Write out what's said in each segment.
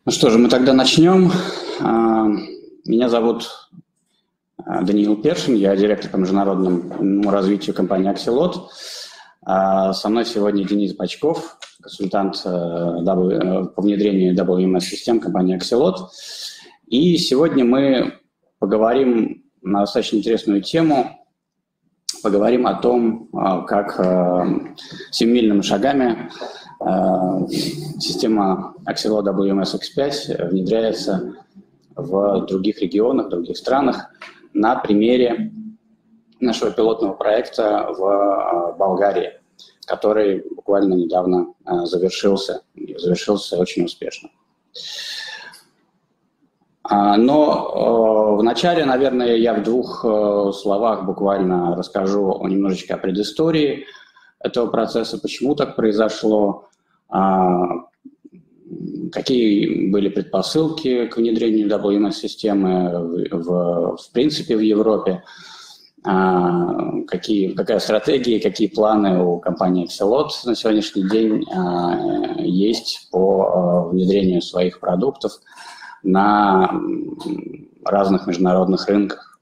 Ну что же, мы тогда начнем. Меня зовут Даниил Першин, я директор по международному развитию компании Axelot. Со мной сегодня Денис Бачков, консультант по внедрению WMS-систем компании Axelot. И сегодня мы поговорим на достаточно интересную тему. Поговорим о том, как семимильными шагами система Axelot WMS X5 внедряется в других регионах, в других странах на примере нашего пилотного проекта в Болгарии, который буквально недавно завершился очень успешно. Но вначале, наверное, я в двух словах буквально расскажу немножечко о предыстории этого процесса, почему так произошло, какие были предпосылки к внедрению WMS-системы в принципе в Европе, какая стратегия, какие планы у компании Axelot на сегодняшний день есть по внедрению своих продуктов на разных международных рынках.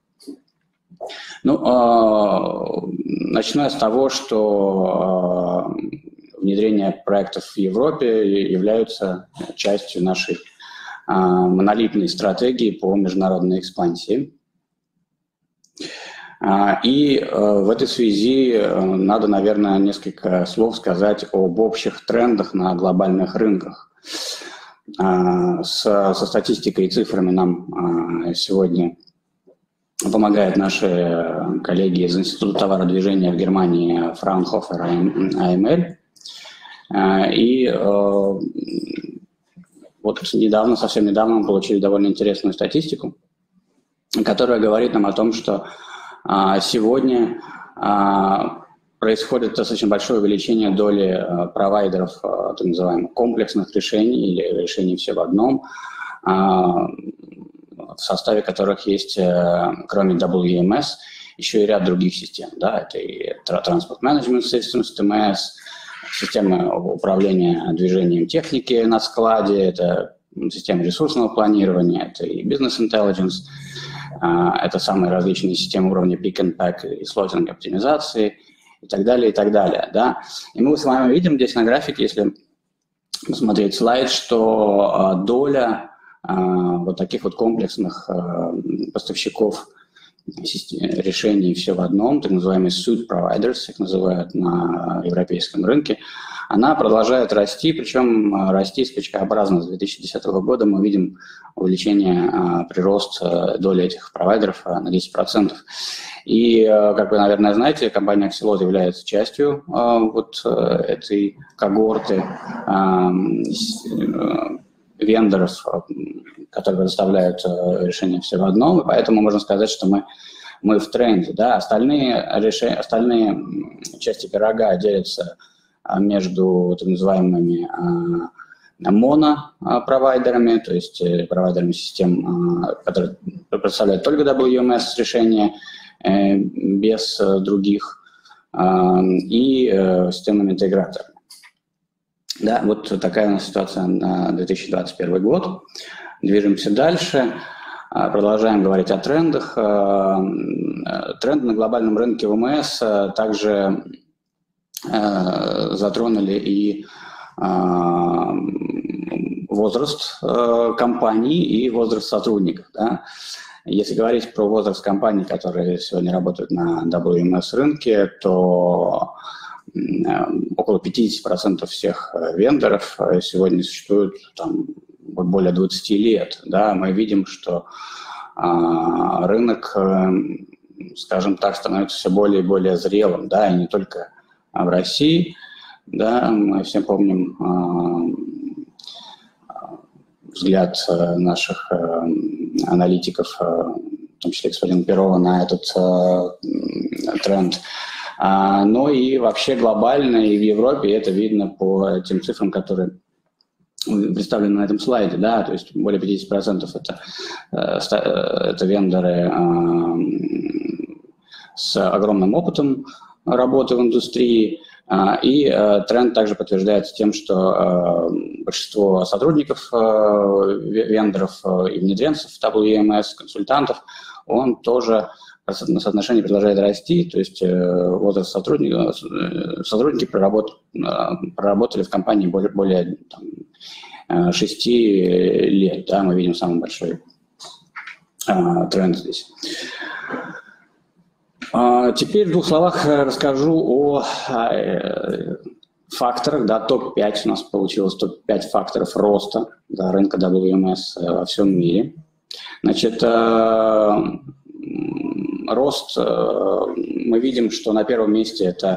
Ну, начну с того, что внедрение проектов в Европе являются частью нашей монолитной стратегии по международной экспансии. И в этой связи надо, наверное, несколько слов сказать об общих трендах на глобальных рынках. Со статистикой и цифрами нам сегодня помогают наши коллеги из Института товародвижения в Германии Fraunhofer AML. И вот совсем недавно мы получили довольно интересную статистику, которая говорит нам о том, что сегодня происходит достаточно большое увеличение доли провайдеров так называемых комплексных решений или решений все в одном, в составе которых есть, кроме WMS, еще и ряд других систем. Да? Это и Transport Management Systems, TMS, система управления движением техники на складе, это система ресурсного планирования, это и Business Intelligence, это самые различные системы уровня Pick and Pack и слотинг оптимизации и так далее, и так далее. Да? И мы с вами видим здесь на графике, если посмотреть слайд, что доля вот таких вот комплексных поставщиков решений все в одном, так называемые suite providers, их называют на европейском рынке, она продолжает расти, причем расти скачкообразно. С 2010 года мы видим увеличение, прирост доли этих провайдеров на 10%. И, как вы, наверное, знаете, компания Axelot является частью вот этой когорты вендоров, которые предоставляют решения все в одном, и поэтому можно сказать, что мы в тренде. Да? Остальные части пирога делятся между так называемыми монопровайдерами, то есть провайдерами систем, которые представляют только WMS решения без других, и системами-интеграторами. Да, вот такая у нас ситуация на 2021 год. Движемся дальше, продолжаем говорить о трендах. Тренды на глобальном рынке ВМС также затронули и возраст компаний и возраст сотрудников. Да. Если говорить про возраст компаний, которые сегодня работают на WMS рынке, то около 50% всех вендоров сегодня существуют там более 20 лет. Да? Мы видим, что рынок, скажем так, становится все более и более зрелым, да, и не только в России. Да? Мы все помним взгляд наших аналитиков, в том числе господина Перова, на этот тренд. Но и вообще глобально, и в Европе это видно по тем цифрам, которые представлены на этом слайде, да, то есть более 50% это вендоры с огромным опытом работы в индустрии, И тренд также подтверждается тем, что большинство сотрудников, вендоров и внедренцев WMS, консультантов, он тоже соотношение продолжает расти, то есть возраст сотрудники проработали в компании более 6 лет, да, мы видим самый большой тренд здесь. Теперь в 2 словах расскажу о факторах, да, топ-5 у нас получилось, топ-5 факторов роста, да, рынка WMS во всем мире. Значит, рост, мы видим, что на первом месте это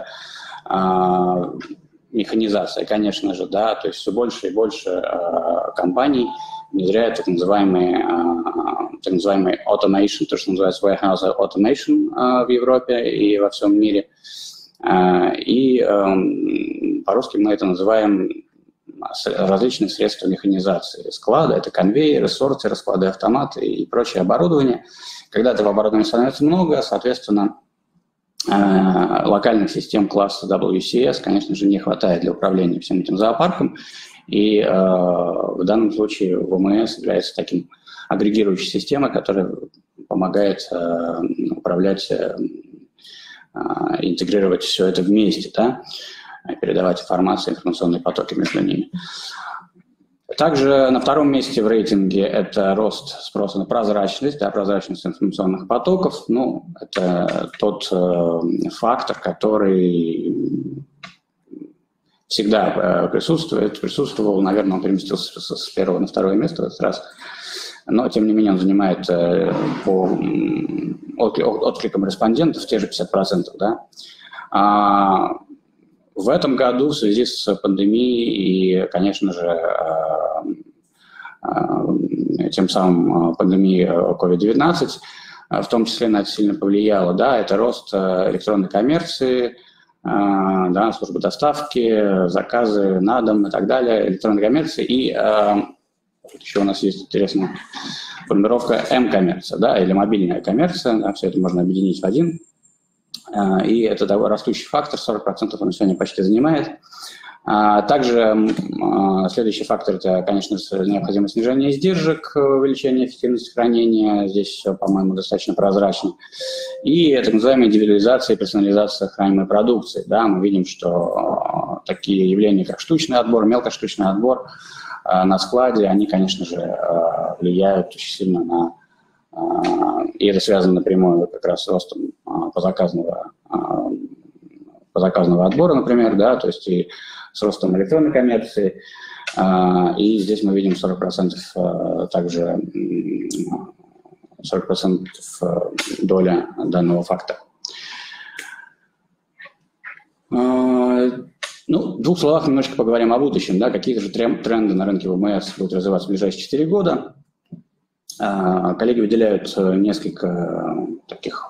механизация, конечно же, да, то есть все больше и больше компаний внедряют так называемый automation, то, что называется warehouse automation в Европе и во всем мире. И по-русски мы это называем различные средства механизации. Склады, это конвейеры, сортеры, склады, автоматы и прочее оборудование. Когда этого оборудования становится много, соответственно, локальных систем класса WCS, конечно же, не хватает для управления всем этим зоопарком. И в данном случае ВМС является таким агрегирующей системой, которая помогает управлять, интегрировать все это вместе, да, передавать информацию, информационные потоки между ними. Также на втором месте в рейтинге это рост спроса на прозрачность, да, прозрачность информационных потоков. Ну, это тот фактор, который всегда присутствовал, наверное, он переместился с первого на второе место в этот раз, но, тем не менее, он занимает по откликам респондентов те же 50%, да. В этом году в связи с пандемией и, конечно же, тем самым пандемией COVID-19, в том числе на это сильно повлияло, да, это рост электронной коммерции, да, службы доставки, заказы на дом и так далее, электронной коммерции. И еще у нас есть интересная формулировка М-коммерция, да, или мобильная коммерция, да, все это можно объединить в один. И это растущий фактор, 40% он сегодня почти занимает. Также следующий фактор – это, конечно, необходимое снижение издержек, увеличение эффективности хранения. Здесь все, по-моему, достаточно прозрачно. И так называемая индивидуализация и персонализация хранимой продукции. Да, мы видим, что такие явления, как штучный отбор, мелкоштучный отбор на складе, они, конечно же, влияют очень сильно на… И это связано напрямую как раз с ростом позаказного отбора, например, да, то есть и с ростом электронной коммерции. И здесь мы видим 40% также 40% доля данного фактора. Ну, в 2 словах немножко поговорим о будущем, да, какие же тренды на рынке ВМС будут развиваться в ближайшие 4 года. Коллеги выделяют несколько таких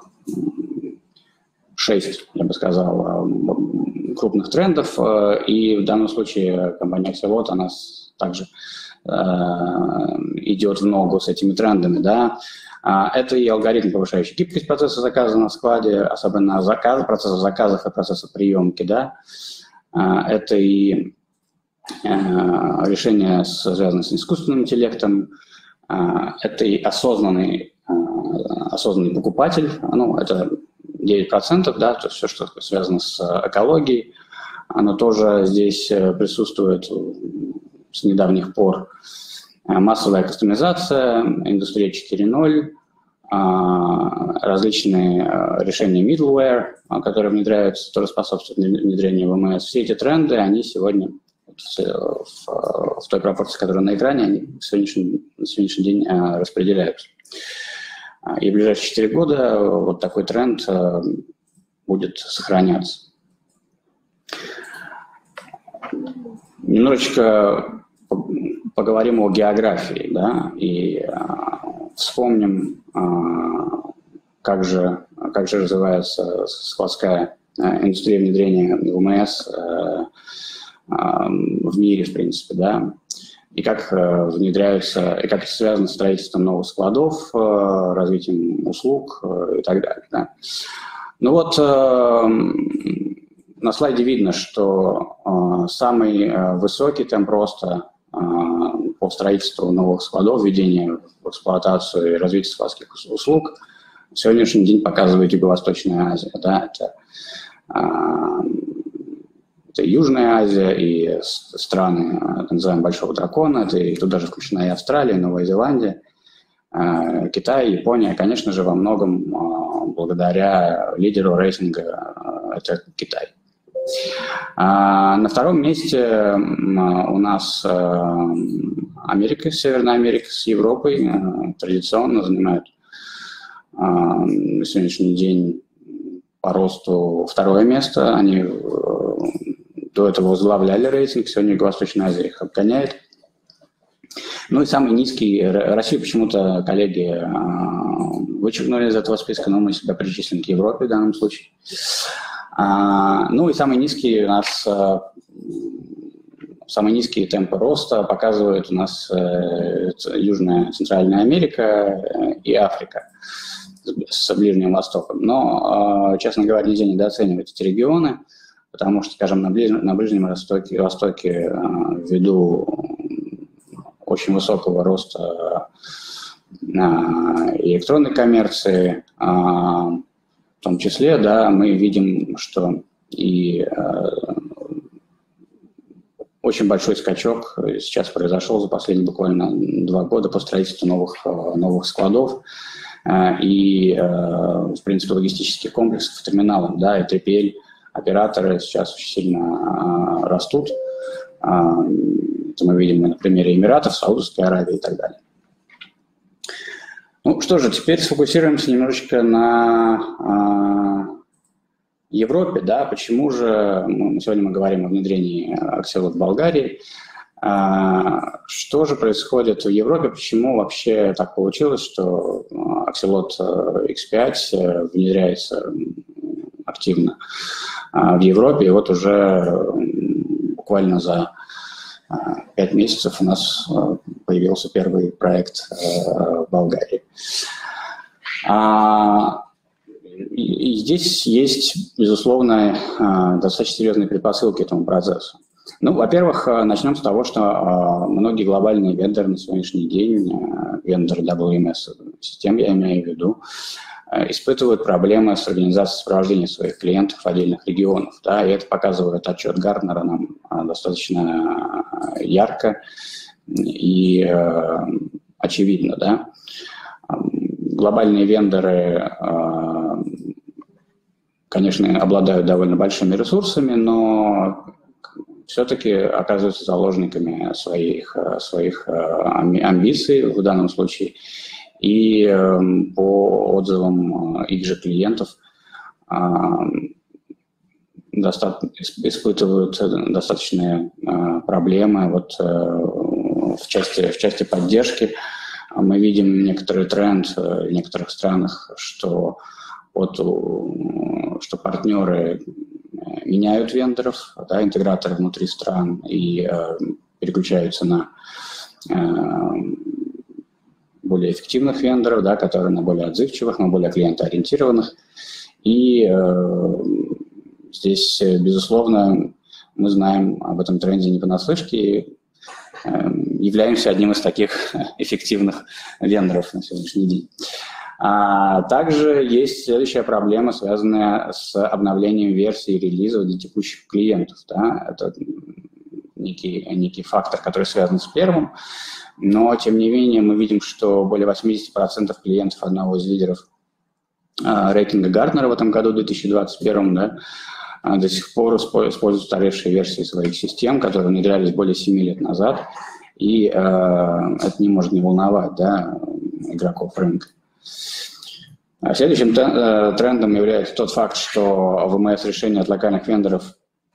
6, я бы сказал, крупных трендов, и в данном случае компания Axelot, она также идет в ногу с этими трендами, да. Это и алгоритм, повышающий гибкость процесса заказа на складе, особенно процесса заказов и процесса приемки, да. Это и решения, связанные с искусственным интеллектом, это и осознанный покупатель, ну, это 9%, да, то есть все, что связано с экологией, оно тоже здесь присутствует с недавних пор. Массовая кастомизация, индустрия 4.0, различные решения middleware, которые внедряются, тоже способствуют внедрению ВМС. Все эти тренды, они сегодня в той пропорции, которая на экране, они на сегодняшний день распределяются. И в ближайшие 4 года вот такой тренд будет сохраняться. Немножечко поговорим о географии, да, и вспомним, как же развивается складская индустрия внедрения ВМС в мире, в принципе, да, и как внедряются, и как это связано с строительством новых складов, развитием услуг и так далее. Да. Ну вот, На слайде видно, что самый высокий темп роста по строительству новых складов, введению в эксплуатацию и развитию складских услуг в сегодняшний день показывает Юго-Восточная Азия. Да? Это Южная Азия и страны, так называемого Большого дракона, это и тут даже включена и Австралия, и Новая Зеландия, Китай, Япония, конечно же, во многом благодаря лидеру рейтинга это Китай. На втором месте у нас Америка, Северная Америка с Европой традиционно занимают на сегодняшний день по росту второе место. Они до этого возглавляли рейтинг, сегодня Юго-Восточная Азия их обгоняет. Ну и самый низкий, Россию почему-то коллеги вычеркнули из этого списка, но мы себя причислим к Европе в данном случае. Ну и самый низкий у нас, самые низкие темпы роста показывают у нас Южная, Центральная Америка и Африка с Ближним Востоком. Но, честно говоря, нельзя недооценивать эти регионы, потому что, скажем, на Ближнем Востоке ввиду очень высокого роста электронной коммерции, в том числе, да, мы видим, что и очень большой скачок сейчас произошел за последние буквально 2 года по строительству новых складов и, в принципе, логистических комплексов, терминалов, да, и 3PL операторы сейчас очень сильно растут. Это мы видим на примере Эмиратов, Саудовской Аравии и так далее. Ну что же, теперь сфокусируемся немножечко на Европе, да, почему же сегодня мы говорим о внедрении Axelot в Болгарии. Что же происходит в Европе, почему вообще так получилось, что Axelot X5 внедряется активно в Европе, и вот уже буквально за 5 месяцев у нас появился первый проект в Болгарии. И здесь есть, безусловно, достаточно серьезные предпосылки к этому процессу. Ну, во-первых, начнем с того, что многие глобальные вендоры на сегодняшний день, вендоры WMS-систем, я имею в виду, испытывают проблемы с организацией сопровождения своих клиентов в отдельных регионах. Да, и это показывает отчет Гартнера нам достаточно ярко и очевидно. Да. Глобальные вендоры, конечно, обладают довольно большими ресурсами, но все-таки оказываются заложниками своих амбиций в данном случае. И по отзывам их же клиентов испытывают достаточные проблемы вот, в части поддержки. Мы видим некоторый тренд в некоторых странах, что партнеры меняют вендоров, да, интеграторы внутри стран и переключаются на более эффективных вендоров, да, которые на более отзывчивых, на более клиентоориентированных. И здесь, безусловно, мы знаем об этом тренде не понаслышке и являемся одним из таких эффективных вендоров на сегодняшний день. Также есть следующая проблема, связанная с обновлением версий и релизов для текущих клиентов. Да? Это некий фактор, который связан с первым. Но, тем не менее, мы видим, что более 80% клиентов одного из лидеров рейтинга Гартнера в этом году, 2021, да, до сих пор используют устаревшие версии своих систем, которые внедрялись более 7 лет назад, и это не может не волновать, да, игроков рынка. Следующим трендом является тот факт, что ВМС-решения от локальных вендоров,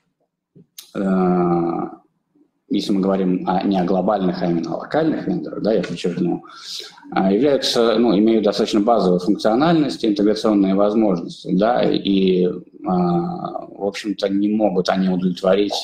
если мы говорим не о глобальных, а именно о локальных вендорах, да, я подчеркну, имеют достаточно базовую функциональность, интеграционные возможности, да, и, в общем-то, не могут они удовлетворить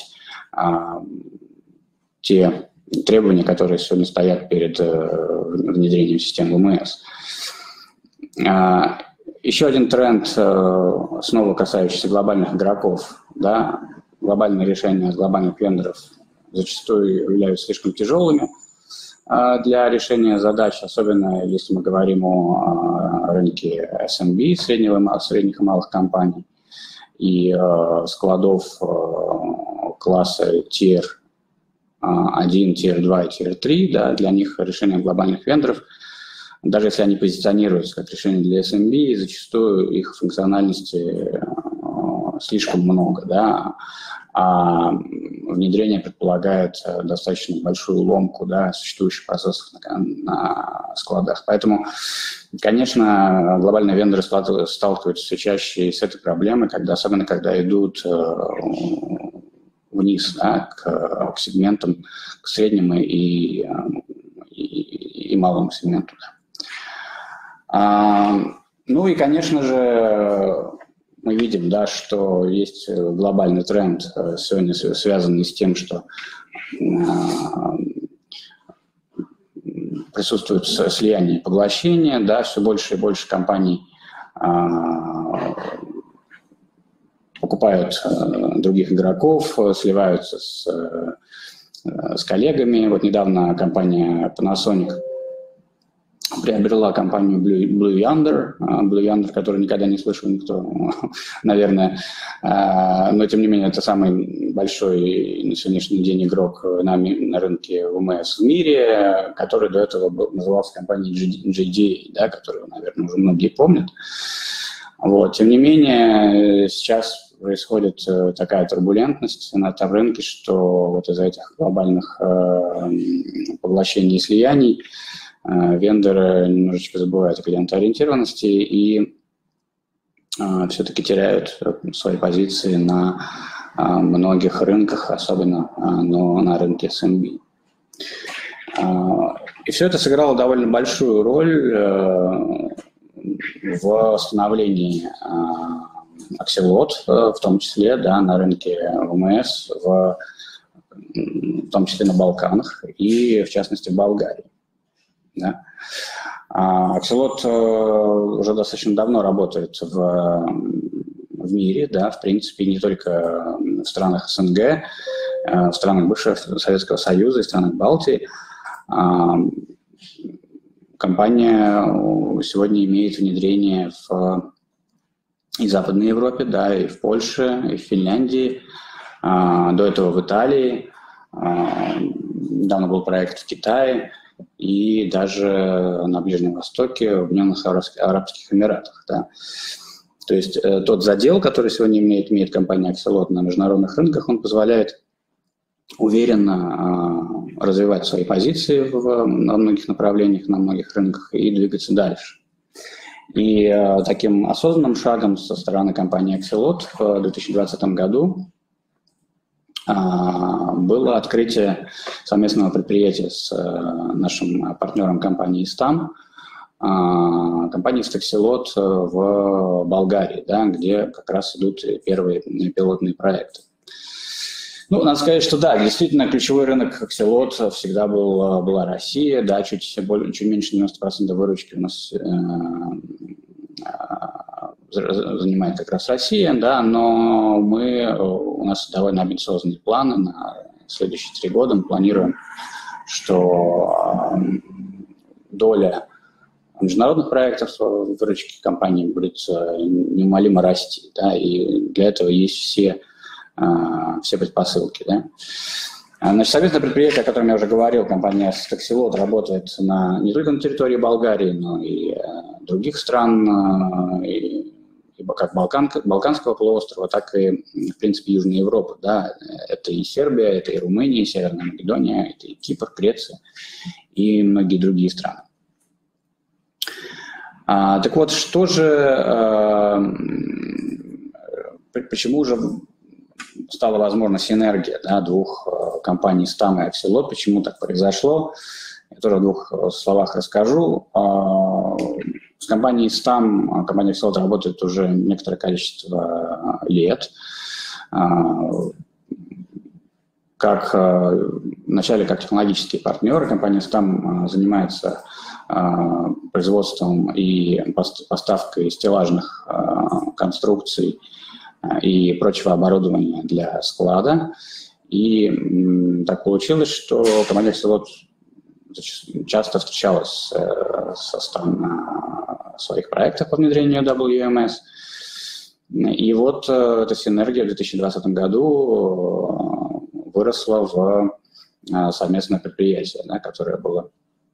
те требования, которые сегодня стоят перед внедрением систем ВМС. Еще один тренд, снова касающийся глобальных игроков, да, глобальные решения глобальных вендоров зачастую являются слишком тяжелыми для решения задач, особенно если мы говорим о рынке SMB, средних и малых компаний, и складов класса Tier 1, Tier 2 и Tier 3, да, для них решение глобальных вендоров, даже если они позиционируются как решение для SMB, зачастую их функциональности слишком много, да, а внедрение предполагает достаточно большую ломку, да, существующих процессов на складах. Поэтому, конечно, глобальные вендоры сталкиваются все чаще с этой проблемой, особенно когда идут вниз, да, к сегментам, к среднему и малому сегменту. Да. Ну и, конечно же, мы видим, да, что есть глобальный тренд, сегодня связанный с тем, что присутствует слияние и поглощение, да, все больше и больше компаний покупают других игроков, сливаются с коллегами. Вот недавно компания Panasonic приобрела компанию Blue Yonder, которую никогда не слышал никто, наверное, но тем не менее это самый большой на сегодняшний день игрок на рынке ВМС в мире, который до этого назывался компанией JDA, да, которую, наверное, уже многие помнят. Вот. Тем не менее, сейчас происходит такая турбулентность на этом рынке, что вот из-за этих глобальных поглощений и слияний вендоры немножечко забывают о клиентоориентированности и все-таки теряют свои позиции на многих рынках, особенно на рынке SMB. И все это сыграло довольно большую роль в становлении Axellot, в том числе, да, на рынке ВМС, в том числе на Балканах и, в частности, в Болгарии. Да. Axellot уже достаточно давно работает в мире, да, в принципе, не только в странах СНГ, в странах бывшего Советского Союза и странах Балтии. Компания сегодня имеет внедрение и в Западной Европе, да, и в Польше, и в Финляндии, до этого в Италии, недавно был проект в Китае, и даже на Ближнем Востоке, в Объединенных Арабских Эмиратах. Да. То есть тот задел, который сегодня имеет компания Axellot на международных рынках, он позволяет уверенно развивать свои позиции на многих направлениях, на многих рынках и двигаться дальше. И таким осознанным шагом со стороны компании Axellot в 2020 году было открытие совместного предприятия с нашим партнером компанией STAM, компанией Axellot в Болгарии, да, где как раз идут первые пилотные проекты. Ну, надо сказать, что да, действительно, ключевой рынок Axellot всегда была Россия, да, чуть меньше 90% выручки у нас занимает как раз Россия, да, но у нас довольно амбициозные планы на следующие 3 года. Мы планируем, что доля международных проектов в выручке компании будет неумолимо расти, да, и для этого есть все предпосылки. Да. Значит, совместное предприятие, о котором я уже говорил, компания Axellot работает не только на территории Болгарии, но и других стран, как Балканского полуострова, так и, в принципе, Южной Европы. Да. Это и Сербия, это и Румыния, и Северная Македония, это и Кипр, Греция и многие другие страны. Так вот, почему же стала возможна синергия, да, двух компаний STAM и Axellot, почему так произошло? Я тоже в 2 словах расскажу. С компанией STAM компания Axellot работает уже некоторое количество лет. Вначале как технологический партнер, компания STAM занимается производством и поставкой стеллажных конструкций и прочего оборудования для склада. И так получилось, что компания Axellot часто встречалась со стороны своих проектов по внедрению WMS. И вот эта синергия в 2020 году выросла в совместное предприятие, да, которое было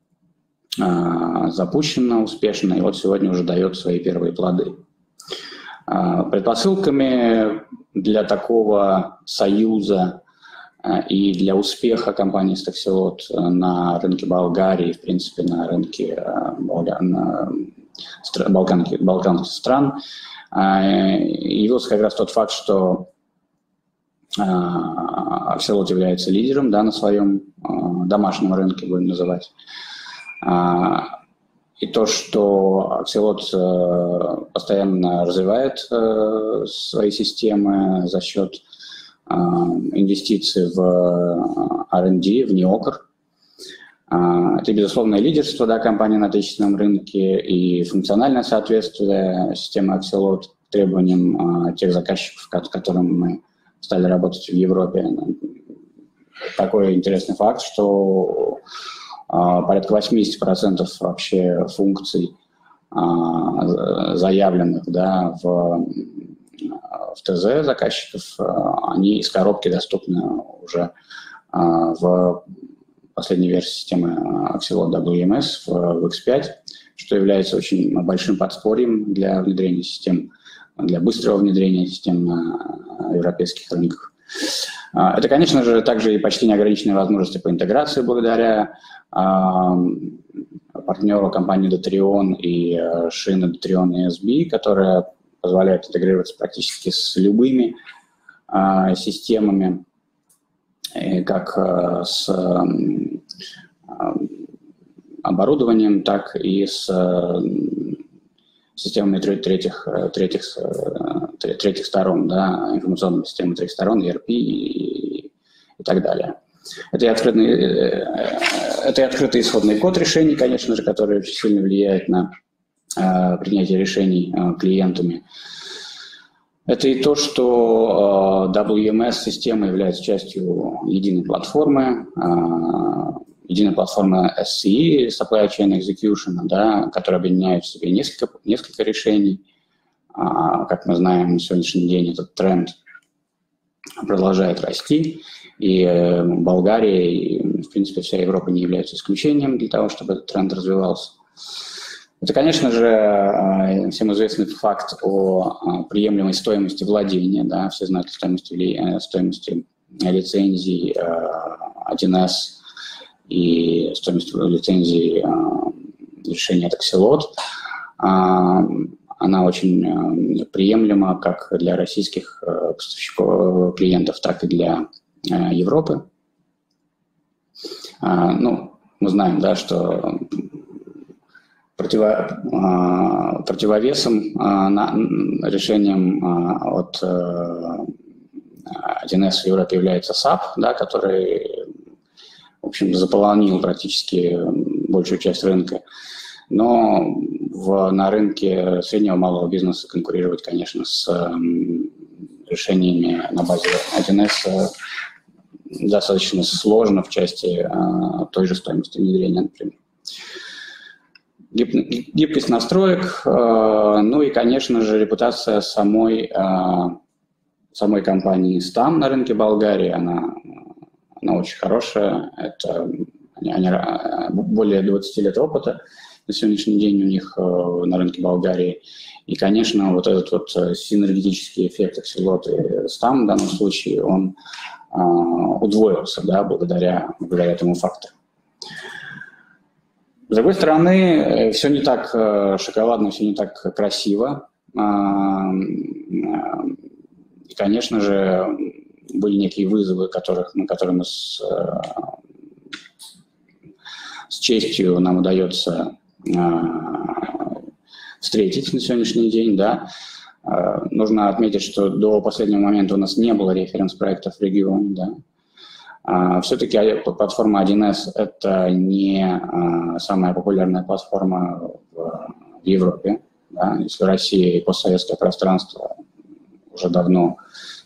запущено успешно, и вот сегодня уже дает свои первые плоды. Предпосылками для такого союза и для успеха компании Axellot на рынке Болгарии, в принципе, на рынке балканских стран, явился как раз тот факт, что Axellot является лидером, да, на своем домашнем рынке, будем называть. И то, что Axellot постоянно развивает свои системы за счет инвестиций в R&D, в неокр. Это, безусловно, лидерство, да, компании на отечественном рынке и функциональное соответствие системы Axellot требованиям тех заказчиков, с которыми мы стали работать в Европе. Такой интересный факт, что порядка 80% вообще функций, заявленных, да, в ТЗ заказчиков, они из коробки доступны уже в последней версии системы Axellot WMS в X5, что является очень большим подспорьем для внедрения систем, для быстрого внедрения систем на европейских рынках. Это, конечно же, также и почти неограниченные возможности по интеграции благодаря партнеру компании Datrion и шины Datrion ESB, которая позволяет интегрироваться практически с любыми системами, как с оборудованием, так и с системами третьих сторон, да, информационными системами третьих сторон, ERP и так далее. Это и открытый исходный код решений, конечно же, который очень сильно влияет на принятие решений клиентами. Это и то, что WMS-система является частью единой платформы SCE, Supply Chain Execution, да, которая объединяет в себе несколько решений. Как мы знаем, на сегодняшний день этот тренд продолжает расти, и Болгария, и, в принципе, вся Европа не является исключением для того, чтобы этот тренд развивался. Это, конечно же, всем известный факт о приемлемой стоимости владения, да, все знают о стоимости лицензий 1С и стоимость лицензии решения Axellot. Она очень приемлема как для российских поставщиков, клиентов, так и для Европы. Ну, мы знаем, да, что противовесом решением от 1С в Европе является SAP, да, который, в общем, заполонил практически большую часть рынка. Но на рынке среднего малого бизнеса конкурировать, конечно, с решениями на базе 1С достаточно сложно в части той же стоимости внедрения, например. Гибкость настроек, ну и, конечно же, репутация самой компании STAM на рынке Болгарии, она очень хорошая. Это более 20 лет опыта на сегодняшний день у них на рынке Болгарии. И, конечно, вот этот вот синергетический эффект Axellot и STAM в данном случае, он удвоился, да, благодаря этому фактору. С другой стороны, все не так шоколадно, все не так красиво. И, конечно же, были некие вызовы, на которые мы с честью нам удается встретить на сегодняшний день. Да. Нужно отметить, что до последнего момента у нас не было референс-проектов в регионе. Да. Все-таки платформа 1С – это не самая популярная платформа в Европе. Да? Если Россия и постсоветское пространство уже давно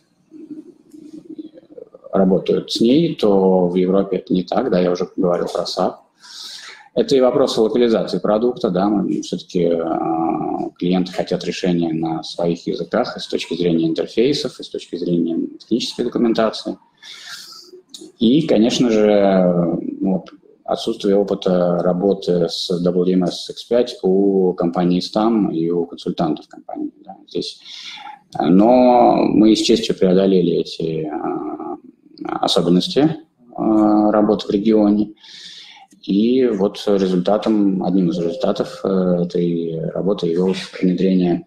работают с ней, то в Европе это не так, да, я уже говорил про SAP. Это и вопросы локализации продукта, да, все-таки клиенты хотят решения на своих языках и с точки зрения интерфейсов, и с точки зрения технической документации. И, конечно же, вот, отсутствие опыта работы с WMS X5 у компании STAM и у консультантов компании, да, здесь. Но мы с честью преодолели эти особенности работы в регионе. И вот одним из результатов этой работы явилось внедрение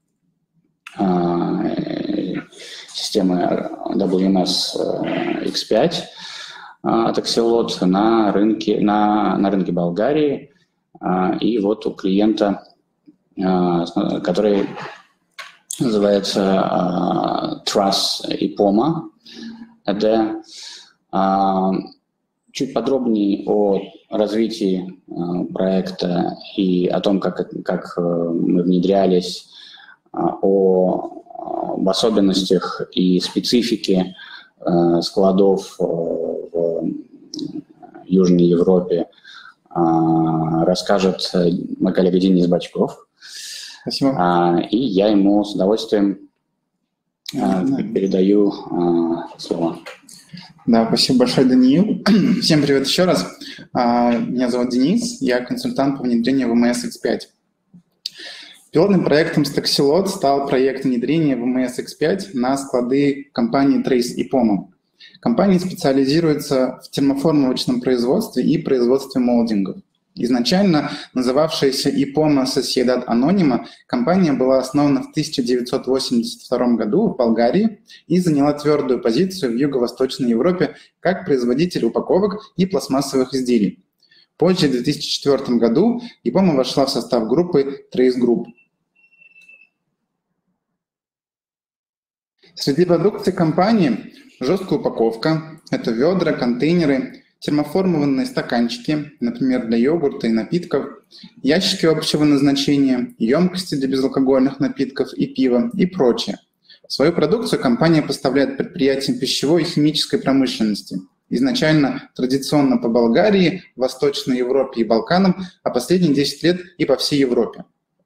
системы WMS X5 от Axelot на рынке Болгарии. И вот у клиента, который называется Truss IPOMA, это чуть подробнее о развитии проекта и о том, как мы внедрялись, об особенностях и специфике складов в Южной Европе расскажет мой коллега Денис Бочков. Спасибо. И я ему с удовольствием передаю слово. Да, спасибо большое, Даниил. Всем привет еще раз. Меня зовут Денис, я консультант по внедрению WMS X5. Пилотным проектом с Axelot стал проект внедрения WMS X5 на склады компании Trace IPOMA. Компания специализируется в термоформовочном производстве и производстве молдингов. Изначально называвшаяся IPOMA Sociedad Anonima, компания была основана в 1982 году в Болгарии и заняла твердую позицию в Юго-Восточной Европе как производитель упаковок и пластмассовых изделий. Позже, в 2004 году, IPOMA вошла в состав группы Trace Group. Среди продукции компании жесткая упаковка, это ведра, контейнеры, термоформованные стаканчики, например, для йогурта и напитков, ящики общего назначения, емкости для безалкогольных напитков и пива и прочее. Свою продукцию компания поставляет предприятиям пищевой и химической промышленности. Изначально традиционно по Болгарии, Восточной Европе и Балканам, а последние 10 лет и по всей Европе.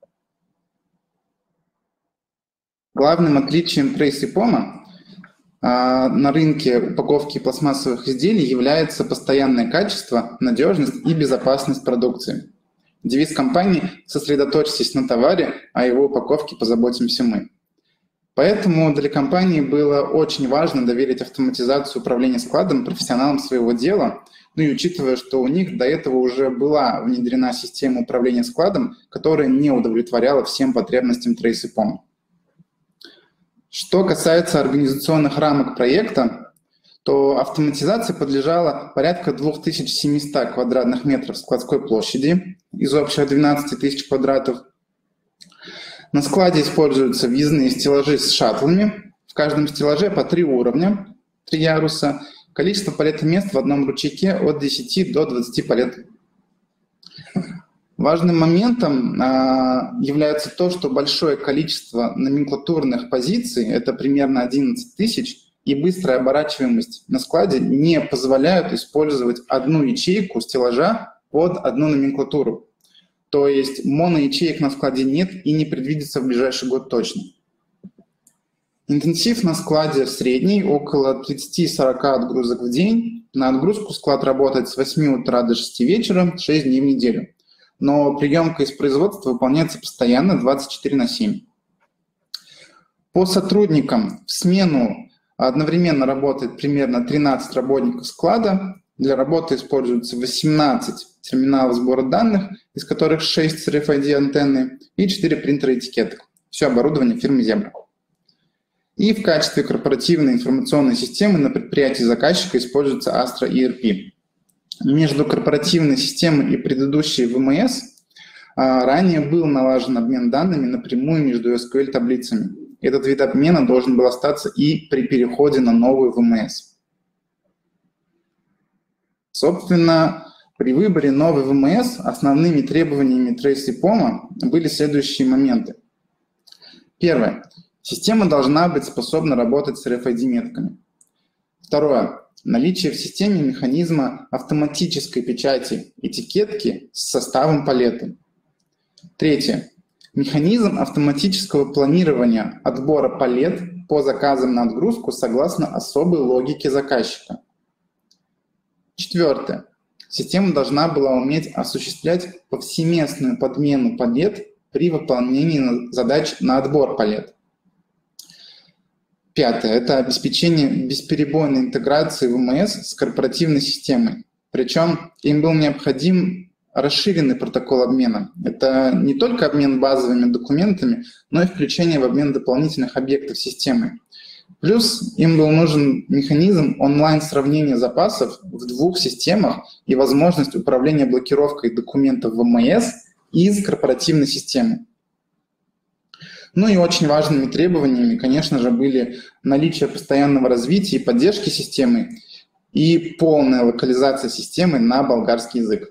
Главным отличием Trace IPOMA на рынке упаковки пластмассовых изделий является постоянное качество, надежность и безопасность продукции. Девиз компании «Сосредоточьтесь на товаре, а о его упаковке позаботимся мы». Поэтому для компании было очень важно доверить автоматизацию управления складом профессионалам своего дела, ну и учитывая, что у них до этого уже была внедрена система управления складом, которая не удовлетворяла всем потребностям Trace IPOMA. Что касается организационных рамок проекта, то автоматизации подлежало порядка 2700 квадратных метров складской площади из общих 12 тысяч квадратов. На складе используются въездные стеллажи с шаттлами. В каждом стеллаже по 3 уровня, 3 яруса. Количество палетомест в одном ручейке от 10 до 20 палет. Важным моментом является то, что большое количество номенклатурных позиций, это примерно 11 тысяч, и быстрая оборачиваемость на складе не позволяют использовать одну ячейку стеллажа под одну номенклатуру. То есть моноячеек на складе нет и не предвидится в ближайший год точно. Интенсив на складе средний, около 30-40 отгрузок в день. На отгрузку склад работает с 8 утра до 6 вечера, 6 дней в неделю. Но приемка из производства выполняется постоянно 24/7. По сотрудникам в смену одновременно работает примерно 13 работников склада. Для работы используются 18 терминалов сбора данных, из которых 6 с RFID-антенны и 4 принтера этикеток. Все оборудование фирмы Zebra. И в качестве корпоративной информационной системы на предприятии заказчика используется Astra ERP. Между корпоративной системой и предыдущей WMS ранее был налажен обмен данными напрямую между SQL-таблицами. Этот вид обмена должен был остаться и при переходе на новую WMS. Собственно, при выборе новой ВМС основными требованиями TraceRPOM были следующие моменты. Первое. Система должна быть способна работать с RFID-метками. Второе. Наличие в системе механизма автоматической печати этикетки с составом палеты. Третье. Механизм автоматического планирования отбора палет по заказам на отгрузку согласно особой логике заказчика. Четвертое. Система должна была уметь осуществлять повсеместную подмену палет при выполнении задач на отбор палет. Пятое. Это обеспечение бесперебойной интеграции ВМС с корпоративной системой. Причем им был необходим расширенный протокол обмена. Это не только обмен базовыми документами, но и включение в обмен дополнительных объектов системы. Плюс им был нужен механизм онлайн-сравнения запасов в двух системах и возможность управления блокировкой документов ВМС из корпоративной системы. Ну и очень важными требованиями, конечно же, были наличие постоянного развития и поддержки системы и полная локализация системы на болгарский язык.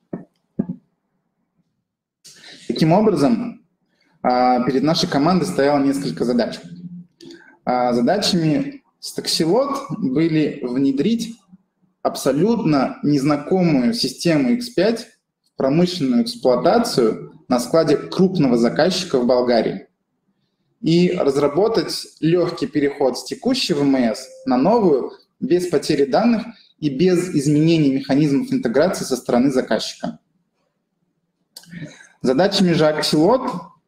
Таким образом, перед нашей командой стояло несколько задач. Задачами Staxilot были внедрить абсолютно незнакомую систему X5 в промышленную эксплуатацию на складе крупного заказчика в Болгарии и разработать легкий переход с текущей ВМС на новую без потери данных и без изменений механизмов интеграции со стороны заказчика. Задачами же Axilot,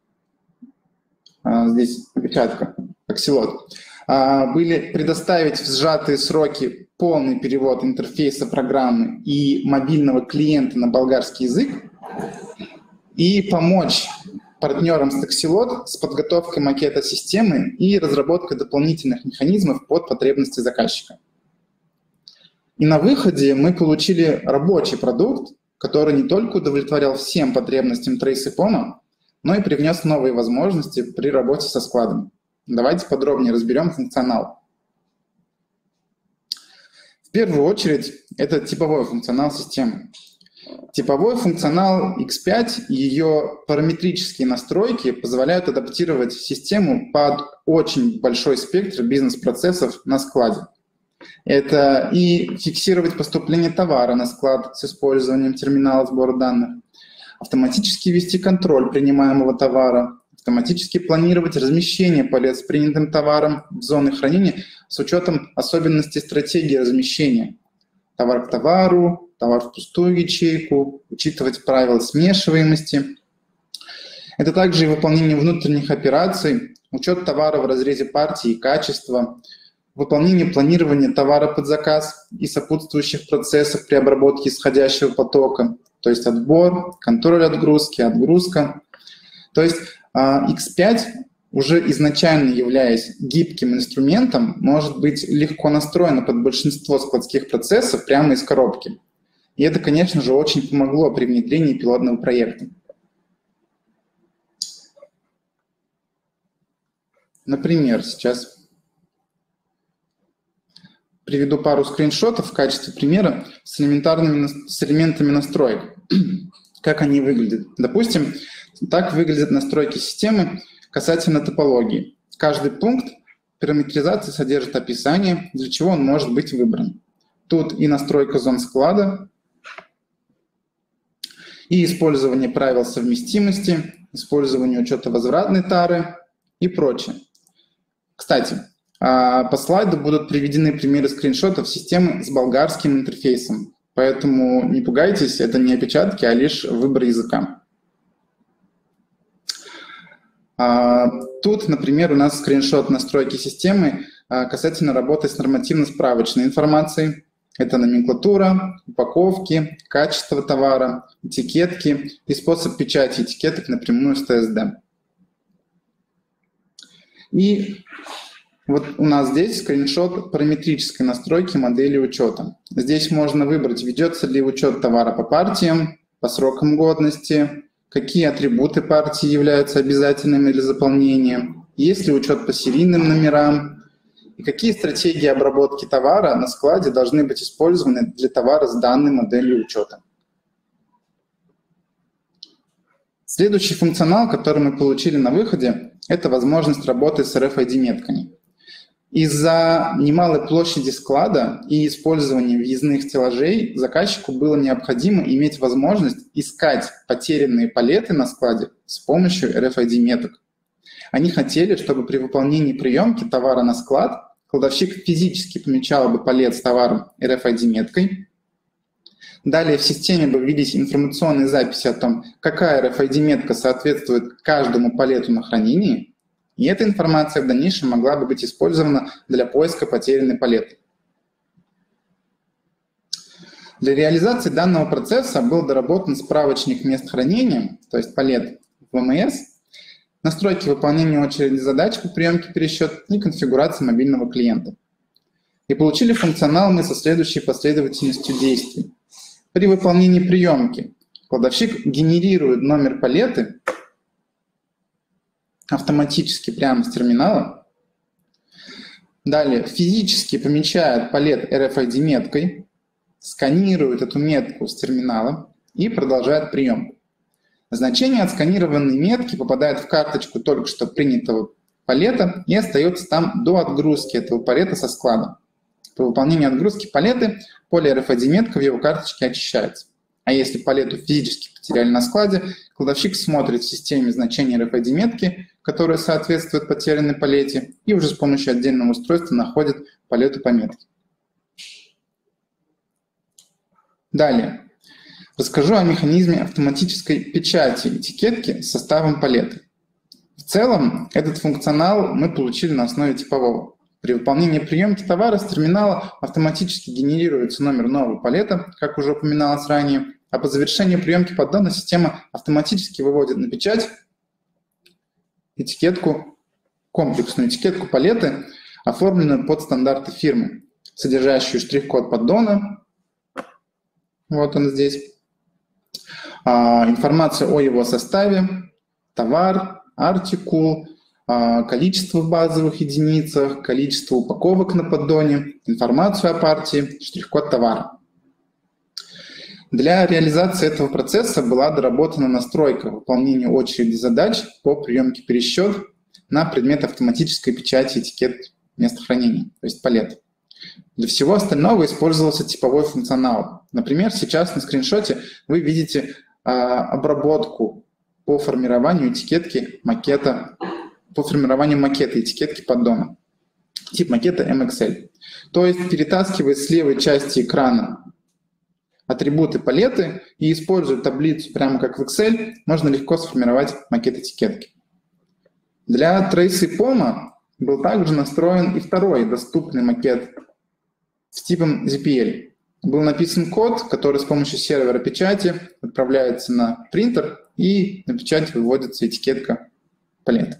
здесь опечатка, Axilot, были предоставить в сжатые сроки полный перевод интерфейса программы и мобильного клиента на болгарский язык и помочь партнерам Staxilot с подготовкой макета системы и разработкой дополнительных механизмов под потребности заказчика. И на выходе мы получили рабочий продукт, который не только удовлетворял всем потребностям TraceRPOM, но и привнес новые возможности при работе со складом. Давайте подробнее разберем функционал. В первую очередь, это типовой функционал системы. Типовой функционал X5 и ее параметрические настройки позволяют адаптировать систему под очень большой спектр бизнес-процессов на складе. Это и фиксировать поступление товара на склад с использованием терминала сбора данных, автоматически вести контроль принимаемого товара, автоматически планировать размещение палет с принятым товаром в зоны хранения с учетом особенностей стратегии размещения. Товар к товару, товар в пустую ячейку, учитывать правила смешиваемости. Это также и выполнение внутренних операций, учет товара в разрезе партии и качества, выполнение планирования товара под заказ и сопутствующих процессов при обработке исходящего потока, то есть отбор, контроль отгрузки, отгрузка. То есть X5, уже изначально являясь гибким инструментом, может быть легко настроена под большинство складских процессов прямо из коробки. И это, конечно же, очень помогло при внедрении пилотного проекта. Например, сейчас приведу пару скриншотов в качестве примера с элементами настроек. Как они выглядят. Допустим, так выглядят настройки системы касательно топологии. Каждый пункт параметризации содержит описание, для чего он может быть выбран. Тут и настройка зон склада, и использование правил совместимости, использование учета возвратной тары и прочее. Кстати, по слайду будут приведены примеры скриншотов системы с болгарским интерфейсом. Поэтому не пугайтесь, это не опечатки, а лишь выбор языка. Тут, например, у нас скриншот настройки системы касательно работы с нормативно-справочной информацией. Это номенклатура, упаковки, качество товара, этикетки и способ печати этикеток напрямую с TSD. И вот у нас здесь скриншот параметрической настройки модели учета. Здесь можно выбрать, ведется ли учет товара по партиям, по срокам годности, какие атрибуты партии являются обязательными для заполнения, есть ли учет по серийным номерам и какие стратегии обработки товара на складе должны быть использованы для товара с данной моделью учета. Следующий функционал, который мы получили на выходе, это возможность работы с RFID-метками. Из-за немалой площади склада и использования въездных стеллажей заказчику было необходимо иметь возможность искать потерянные палеты на складе с помощью RFID-меток. Они хотели, чтобы при выполнении приемки товара на склад кладовщик физически помечал бы палет с товаром RFID-меткой. Далее в системе бы виделись информационные записи о том, какая RFID-метка соответствует каждому палету на хранении, и эта информация в дальнейшем могла бы быть использована для поиска потерянной палеты. Для реализации данного процесса был доработан справочник мест хранения, то есть палет в ВМС, настройки выполнения очереди задач по приемке пересчет и конфигурация мобильного клиента. И получили функционал мы со следующей последовательностью действий. При выполнении приемки кладовщик генерирует номер палеты автоматически прямо с терминала. Далее физически помечает палет RFID-меткой, сканирует эту метку с терминала и продолжает приемку. Значение отсканированной метки попадает в карточку только что принятого палета и остается там до отгрузки этого палета со склада. По выполнению отгрузки палеты поле RFID-метка в его карточке очищается. А если палету физически потеряли на складе, кладовщик смотрит в системе значение RFID-метки, которое соответствует потерянной палете, и уже с помощью отдельного устройства находит палету по метке. Далее. Расскажу о механизме автоматической печати этикетки с составом палеты. В целом, этот функционал мы получили на основе типового. При выполнении приемки товара с терминала автоматически генерируется номер нового палета, как уже упоминалось ранее, а по завершении приемки поддона система автоматически выводит на печать этикетку, комплексную этикетку палеты, оформленную под стандарты фирмы, содержащую штрих-код поддона, вот он здесь, информация о его составе, товар, артикул, количество в базовых единицах, количество упаковок на поддоне, информацию о партии, штрих-код товара. Для реализации этого процесса была доработана настройка выполнения очереди задач по приемке пересчет на предмет автоматической печати этикет места хранения, то есть палет. Для всего остального использовался типовой функционал. Например, сейчас на скриншоте вы видите обработку по формированию этикетки макета, по формированию макета этикетки поддона. Тип макета MXL. То есть перетаскивает с левой части экрана атрибуты палеты и используя таблицу прямо как в Excel, можно легко сформировать макет этикетки. Для Trace POMA был также настроен и второй доступный макет с типом ZPL. Был написан код, который с помощью сервера печати отправляется на принтер и на печать выводится этикетка палеты.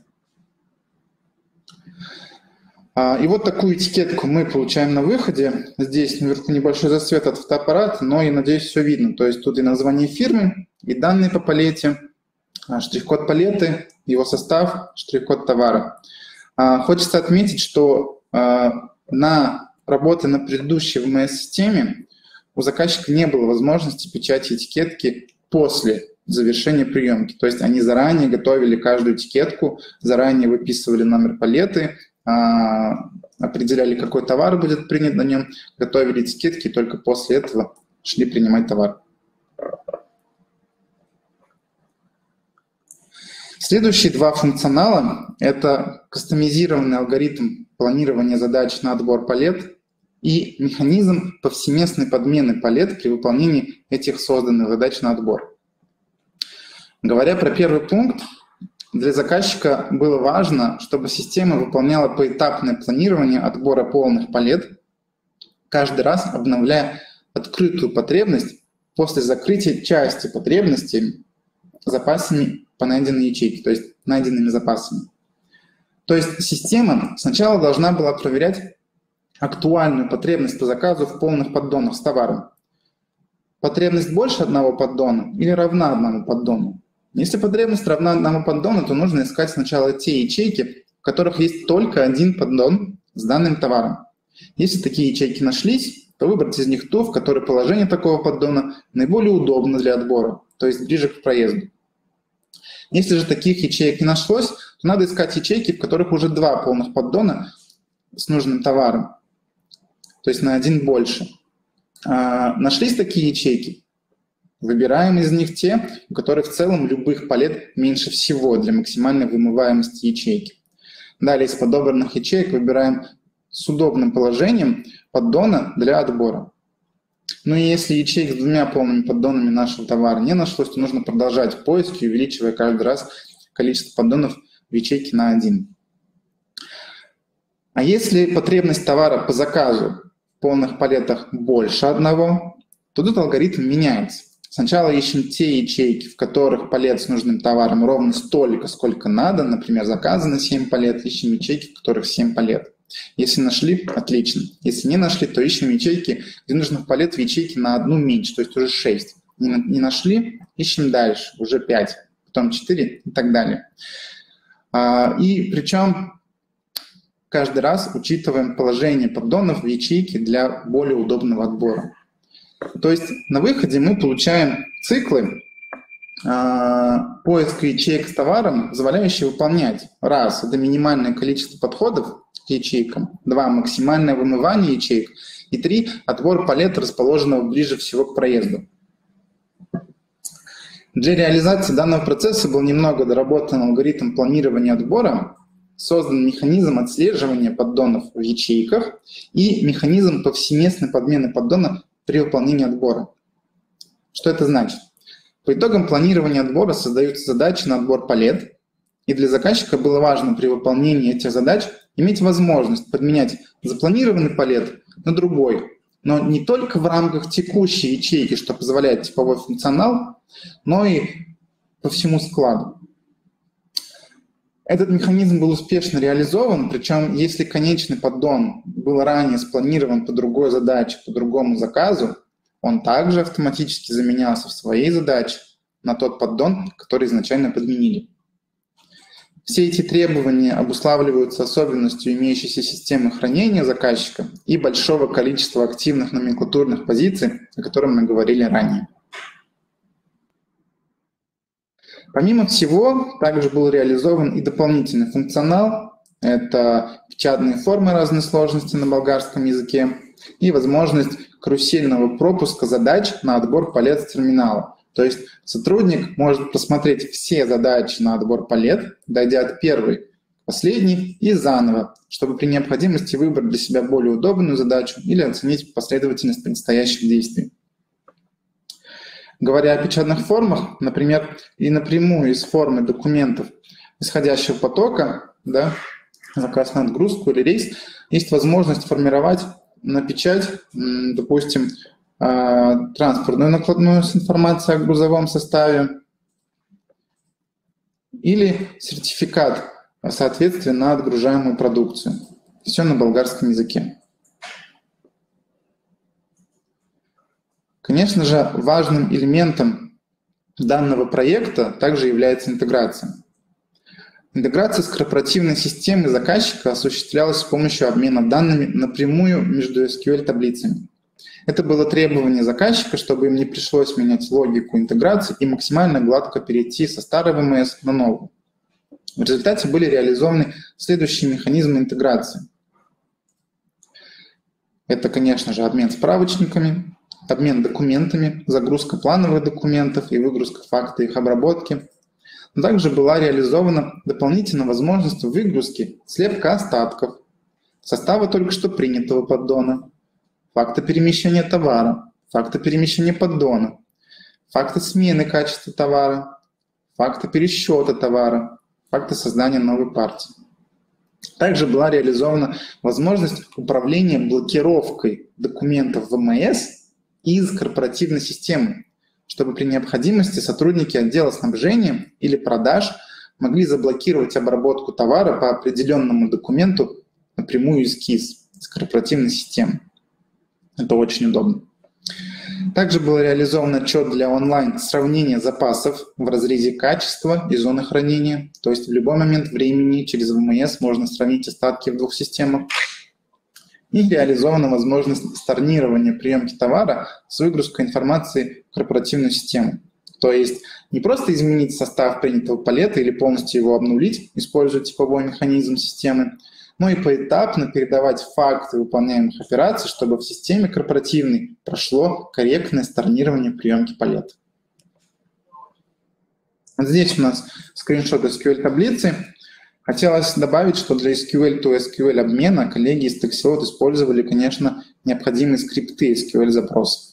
И вот такую этикетку мы получаем на выходе. Здесь наверху небольшой засвет от фотоаппарата, но, я надеюсь, все видно. То есть тут и название фирмы, и данные по палете, штрих-код палеты, его состав, штрих-код товара. Хочется отметить, что на работе на предыдущей ВМС-системе у заказчика не было возможности печати этикетки после завершения приемки. То есть они заранее готовили каждую этикетку, заранее выписывали номер палеты, определяли, какой товар будет принят на нем, готовили этикетки, и только после этого шли принимать товар. Следующие два функционала – это кастомизированный алгоритм планирования задач на отбор палет и механизм повсеместной подмены палет при выполнении этих созданных задач на отбор. Говоря про первый пункт, для заказчика было важно, чтобы система выполняла поэтапное планирование отбора полных палет, каждый раз обновляя открытую потребность после закрытия части потребностей запасами по найденной ячейке, то есть найденными запасами. То есть система сначала должна была проверять актуальную потребность по заказу в полных поддонах с товаром. Потребность больше одного поддона или равна одному поддону? Если потребность равна одному поддону, то нужно искать сначала те ячейки, в которых есть только один поддон с данным товаром. Если такие ячейки нашлись, то выбрать из них ту, в которой положение такого поддона наиболее удобно для отбора, то есть ближе к проезду. Если же таких ячеек не нашлось, то надо искать ячейки, в которых уже два полных поддона с нужным товаром, то есть на один больше. Нашлись такие ячейки, выбираем из них те, у которых в целом любых палет меньше всего для максимальной вымываемости ячейки. Далее из подобранных ячеек выбираем с удобным положением поддона для отбора. Ну и если ячеек с двумя полными поддонами нашего товара не нашлось, то нужно продолжать поиски, увеличивая каждый раз количество поддонов в ячейке на 1. А если потребность товара по заказу в полных палетах больше одного, то тут алгоритм меняется. Сначала ищем те ячейки, в которых палет с нужным товаром ровно столько, сколько надо. Например, заказано 7 палет, ищем ячейки, в которых 7 палет. Если нашли, отлично. Если не нашли, то ищем ячейки, где нужных палет в ячейке на одну меньше, то есть уже 6. Не нашли, ищем дальше, уже 5, потом 4 и так далее. И причем каждый раз учитываем положение поддонов в ячейке для более удобного отбора. То есть на выходе мы получаем циклы поиска ячеек с товаром, позволяющие выполнять: раз, это минимальное количество подходов к ячейкам, 2, максимальное вымывание ячеек, и 3, отбор палет, расположенного ближе всего к проезду. Для реализации данного процесса был немного доработан алгоритм планирования отбора, создан механизм отслеживания поддонов в ячейках и механизм повсеместной подмены поддонов при выполнении отбора. Что это значит? По итогам планирования отбора создаются задачи на отбор палет, и для заказчика было важно при выполнении этих задач иметь возможность подменять запланированный палет на другой, но не только в рамках текущей ячейки, что позволяет типовой функционал, но и по всему складу. Этот механизм был успешно реализован, причем если конечный поддон был ранее спланирован по другой задаче, по другому заказу, он также автоматически заменялся в своей задаче на тот поддон, который изначально подменили. Все эти требования обуславливаются особенностью имеющейся системы хранения заказчика и большого количества активных номенклатурных позиций, о которых мы говорили ранее. Помимо всего, также был реализован и дополнительный функционал. Это печатные формы разной сложности на болгарском языке и возможность карусельного пропуска задач на отбор палет с терминала. То есть сотрудник может просмотреть все задачи на отбор палет, дойдя от первой к последней и заново, чтобы при необходимости выбрать для себя более удобную задачу или оценить последовательность предстоящих действий. Говоря о печатных формах, например, и напрямую из формы документов исходящего потока, да, заказ на отгрузку или рейс, есть возможность формировать на печать, допустим, транспортную накладную с информацией о грузовом составе или сертификат соответствия на отгружаемую продукцию. Все на болгарском языке. Конечно же, важным элементом данного проекта также является интеграция. Интеграция с корпоративной системой заказчика осуществлялась с помощью обмена данными напрямую между SQL-таблицами. Это было требование заказчика, чтобы им не пришлось менять логику интеграции и максимально гладко перейти со старого ВМС на новый. В результате были реализованы следующие механизмы интеграции. Это, конечно же, обмен справочниками, обмен документами, загрузка плановых документов и выгрузка факта их обработки. Но также была реализована дополнительная возможность выгрузки слепка остатков, состава только что принятого поддона, факта перемещения товара, факта перемещения поддона, факта смены качества товара, факта пересчета товара, факта создания новой партии. Также была реализована возможность управления блокировкой документов ВМС из корпоративной системы, чтобы при необходимости сотрудники отдела снабжения или продаж могли заблокировать обработку товара по определенному документу напрямую из КИС, из корпоративной системы. Это очень удобно. Также был реализован отчет для онлайн-сравнения запасов в разрезе качества и зоны хранения. То есть в любой момент времени через ВМС можно сравнить остатки в двух системах И реализована возможность stornирования приемки товара с выгрузкой информации в корпоративную систему. То есть не просто изменить состав принятого палета или полностью его обнулить, используя типовой механизм системы, но и поэтапно передавать факты выполняемых операций, чтобы в системе корпоративной прошло корректное stornирование приемки палет. Вот здесь у нас скриншот SQL-таблицы. Хотелось добавить, что для SQL to SQL обмена коллеги из Taxiot использовали, конечно, необходимые скрипты SQL-запросов.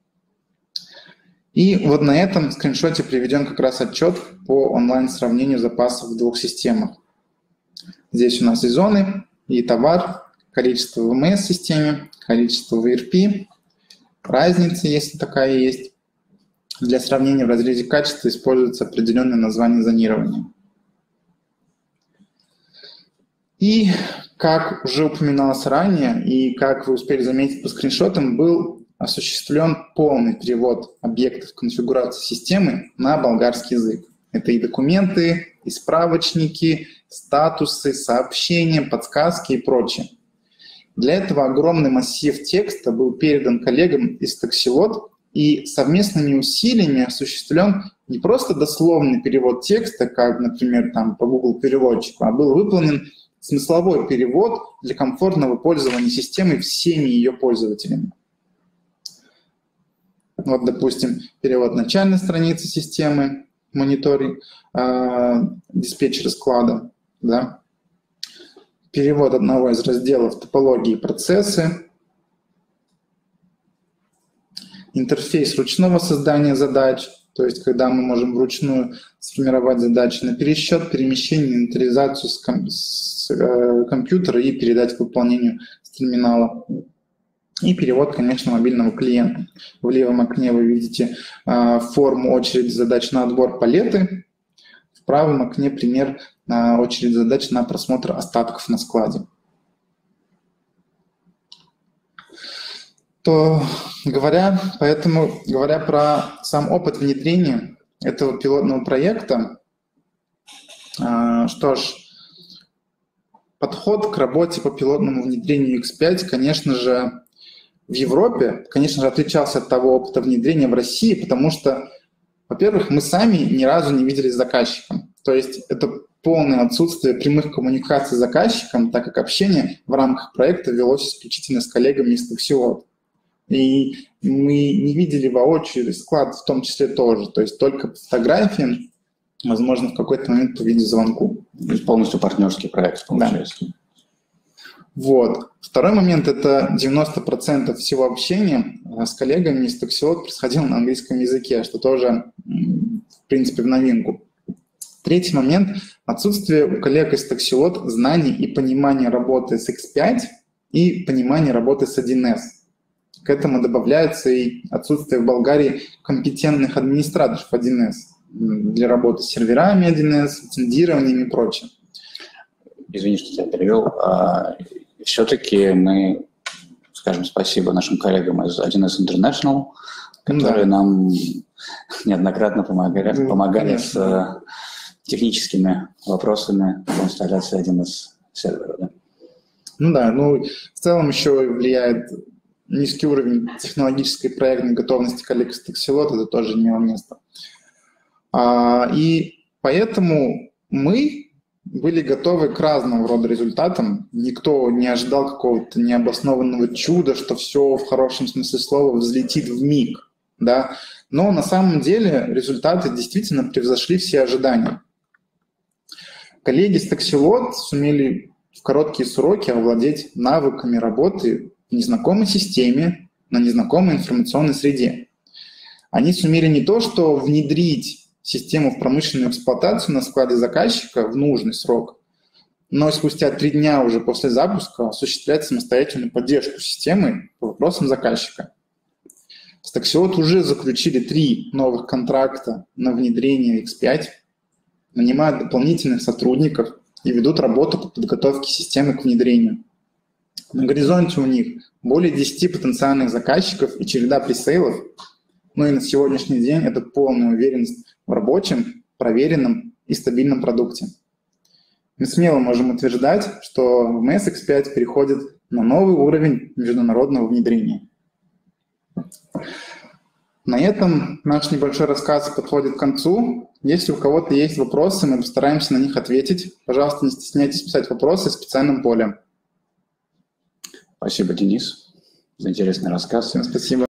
И вот на этом скриншоте приведен как раз отчет по онлайн-сравнению запасов в двух системах. Здесь у нас и зоны, и товар, количество в МС-системе, количество в ERP, разница, если такая есть. Для сравнения в разрезе качества используется определенное название зонирования. И, как уже упоминалось ранее, и как вы успели заметить по скриншотам, был осуществлен полный перевод объектов конфигурации системы на болгарский язык. Это и документы, и справочники, статусы, сообщения, подсказки и прочее. Для этого огромный массив текста был передан коллегам из Taxiot, и совместными усилиями осуществлен не просто дословный перевод текста, как, например, там, по Google переводчику, а был выполнен смысловой перевод для комфортного пользования системой всеми ее пользователями. Вот, допустим, перевод начальной страницы системы, мониторинг, диспетчера склада, да? Перевод одного из разделов топологии и процессы, интерфейс ручного создания задач, то есть когда мы можем вручную сформировать задачи на пересчет, перемещение, инвентаризацию с компьютера и передать к выполнению с терминала. И перевод, конечно, мобильного клиента. В левом окне вы видите форму очереди задач на отбор палеты. В правом окне пример очередь задач на просмотр остатков на складе. Говоря про сам опыт внедрения этого пилотного проекта, что ж, подход к работе по пилотному внедрению X5, конечно же, в Европе, конечно же, отличался от того опыта внедрения в России, потому что, во-первых, мы сами ни разу не виделись с заказчиком. То есть это полное отсутствие прямых коммуникаций с заказчиком, так как общение в рамках проекта велось исключительно с коллегами из Taxiot. И мы не видели воочию склад в том числе тоже, то есть только по фотографиям, возможно, в какой-то момент по видеозвонку. То есть полностью партнерский проект, получается. Да. Вот. Второй момент – это 90% всего общения с коллегами из Taxiot происходило на английском языке, что тоже, в принципе, в новинку. Третий момент – отсутствие у коллег из Taxiot знаний и понимания работы с X5 и понимания работы с 1С. К этому добавляется и отсутствие в Болгарии компетентных администраторов 1С для работы с серверами 1С, лицензированием и прочим. Извини, что тебя перевел. Все-таки мы скажем спасибо нашим коллегам из 1С International, которые нам неоднократно помогали с техническими вопросами по инсталляции 1С сервера. Да? В целом еще влияет низкий уровень технологической и проектной готовности коллег из Taxiot, это тоже имело место. И поэтому мы были готовы к разного рода результатам. Никто не ожидал какого-то необоснованного чуда, что все в хорошем смысле слова взлетит вмиг. Да? Но на самом деле результаты действительно превзошли все ожидания. Коллеги с Taxiot сумели в короткие сроки овладеть навыками работы в незнакомой системе, на незнакомой информационной среде. Они сумели не то что внедрить систему в промышленную эксплуатацию на складе заказчика в нужный срок, но спустя 3 дня уже после запуска осуществлять самостоятельную поддержку системы по вопросам заказчика. С Taxiot уже заключили 3 новых контракта на внедрение X5, нанимают дополнительных сотрудников и ведут работу по подготовке системы к внедрению. На горизонте у них более 10 потенциальных заказчиков и череда пресейлов. И на сегодняшний день это полная уверенность в рабочем, проверенном и стабильном продукте. Мы смело можем утверждать, что в MS X5 переходит на новый уровень международного внедрения. На этом наш небольшой рассказ подходит к концу. Если у кого-то есть вопросы, мы постараемся на них ответить. Пожалуйста, не стесняйтесь писать вопросы в специальном поле. Спасибо, Денис, за интересный рассказ. Всем спасибо.